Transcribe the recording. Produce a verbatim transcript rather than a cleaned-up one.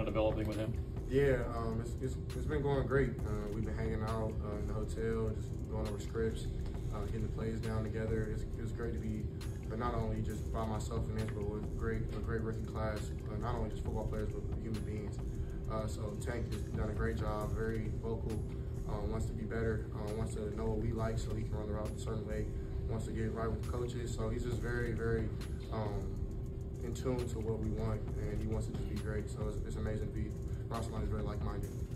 of developing with him? Yeah, um, it's, it's, it's been going great. Uh, we've been hanging out uh, in the hotel, just going over scripts, uh, getting the plays down together. It's, it was great to be, but not only just by myself and this, but with great, a great rookie class, uh, not only just football players, but human beings. Uh, so Tank has done a great job, very vocal, uh, wants to be better, uh, wants to know what we like so he can run the route a certain way, wants to get right with the coaches. So he's just very, very um, in tune to what we want, and he wants to just be great. So it's, it's amazing to be around somebody who's very like-minded.